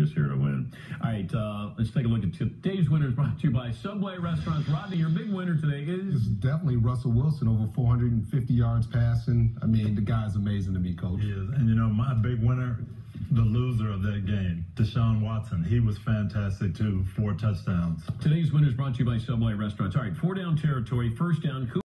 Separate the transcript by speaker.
Speaker 1: is here to win. All right, let's take a look at today's winners brought to you by Subway Restaurants. Rodney, your big winner today is?
Speaker 2: It's definitely Russell Wilson, over 450 yards passing. I mean, the guy's amazing to me, Coach.
Speaker 3: He is. And, you know, my big winner, the loser of that game, Deshaun Watson. He was fantastic, too. 4 touchdowns.
Speaker 1: Today's winners brought to you by Subway Restaurants. All right, 4 down territory, first down.